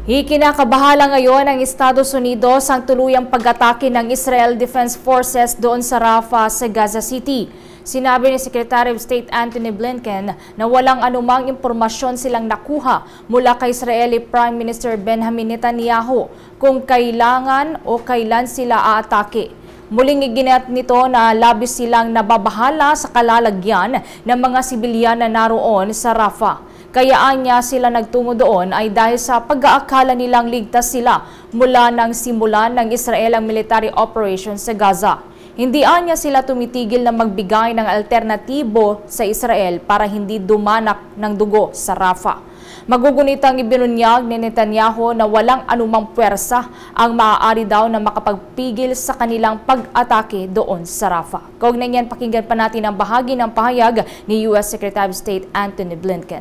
Ikinakabahala ngayon ng Estados Unidos ang tuluyang pag-atake ng Israel Defense Forces doon sa Rafah sa Gaza City. Sinabi ni Secretary of State Antony Blinken na walang anumang impormasyon silang nakuha mula kay Israeli Prime Minister Benjamin Netanyahu kung kailangan o kailan sila aatake. Muling iginit nito na labis silang nababahala sa kalalagyan ng mga sibilyan na naroon sa Rafah. Kayaan niya sila nagtungo doon ay dahil sa pag-aakala nilang ligtas sila mula nang simulan ng Israel ang military operation sa Gaza. Hindi niya sila tumitigil na magbigay ng alternatibo sa Israel para hindi dumanak ng dugo sa Rafah. Magugunitang ibinunyag ni Netanyahu na walang anumang puwersa ang maaari daw na makapagpigil sa kanilang pag-atake doon sa Rafah. Kaugnay niyan, pakinggan pa natin ang bahagi ng pahayag ni U.S. Secretary of State Antony Blinken.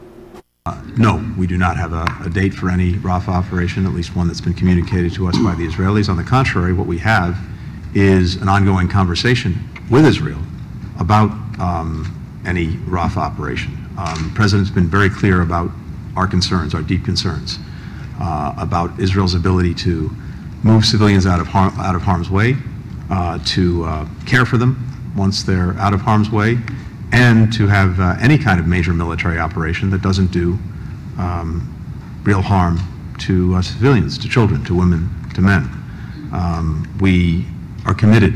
No, we do not have a date for any Rafah operation, at least one that's been communicated to us by the Israelis. On the contrary, what we have is an ongoing conversation with Israel about any Rafah operation. The President's been very clear about our concerns, our deep concerns, about Israel's ability to move civilians out of harm's way, to care for them once they're out of harm's way, and to have any kind of major military operation that doesn't do real harm to civilians, to children, to women, to men. We are committed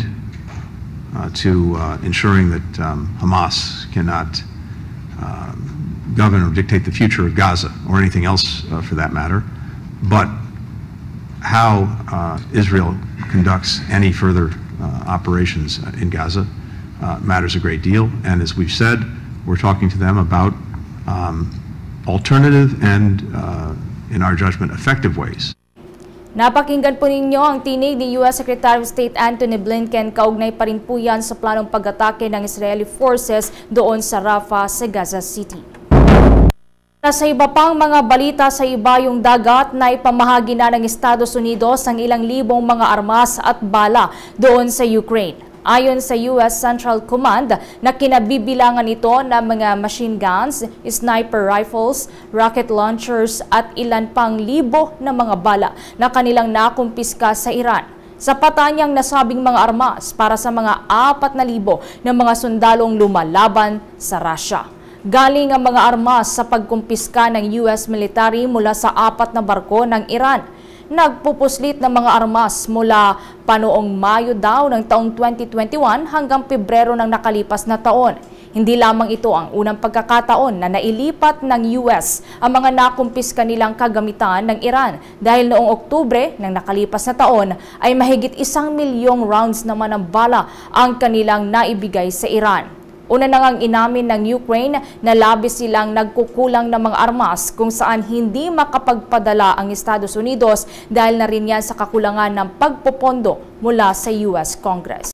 to ensuring that Hamas cannot govern or dictate the future of Gaza, or anything else for that matter. But how Israel conducts any further operations in Gaza matters a great deal, and as we've said, we're talking to them about alternative and, in our judgment, effective ways. Napakinggan po ninyo ang tinig ni U.S. Secretary of State Antony Blinken. Kaugnay pa rin po yan sa planong pag-atake ng Israeli forces doon sa Rafah sa Gaza City. Sa iba pang mga balita sa ibayong dagat, na ipamahagi na ng Estados Unidos ang ilang libong mga armas at bala doon sa Ukraine. Ayon sa U.S. Central Command na kinabibilangan ito ng mga machine guns, sniper rifles, rocket launchers at ilan pang libo na mga bala na kanilang nakumpiska sa Iran. Sa patanyang nasabing mga armas para sa mga 4,000 na mga sundalong lumalaban sa Russia. Galing ang mga armas sa pagkumpiska ng U.S. military mula sa 4 na barko ng Iran. Nagpupuslit ng mga armas mula panoong Mayo daw ng taong 2021 hanggang Pebrero ng nakalipas na taon. Hindi lamang ito ang unang pagkakataon na nailipat ng US ang mga nakumpiska nilang kagamitan ng Iran dahil noong Oktubre ng nakalipas na taon ay mahigit 1 milyong rounds naman ng bala ang kanilang naibigay sa Iran. Una na ngang inamin ng Ukraine na labis silang nagkukulang ng mga armas kung saan hindi makapagpadala ang Estados Unidos dahil na rin yan sa kakulangan ng pagpopondo mula sa US Congress.